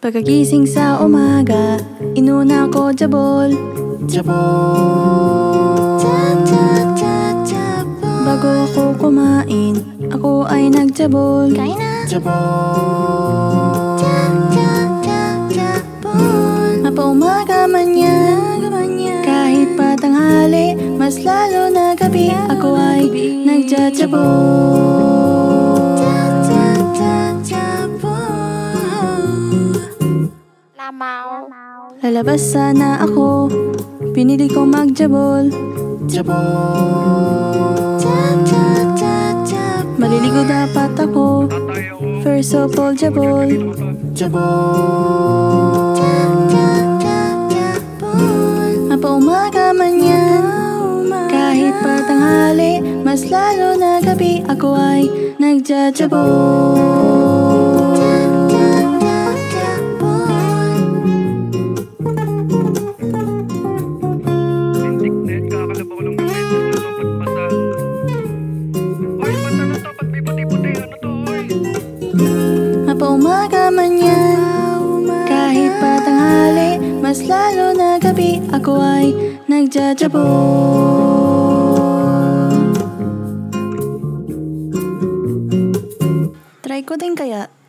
Pagkagising sa umaga, inuna ko jabol. Bago ako kumain, ako ay nagjabol. Kain na! Mapaumaga man yan, kahit pa tanghali, mas lalo na gabi, ako ay nagjajabol. Lalabas sana ako, pinili ko magjabol. Maliligo dapat ako, first of all jabol. Mapaumaga man yan, kahit pa tanghali, mas lalo na gabi, ako ay nagjajabol. Mapaumaga man yan, kahit pa tanghali, mas lalo na gabi, ako ay nagjajabol. Try ko din kaya.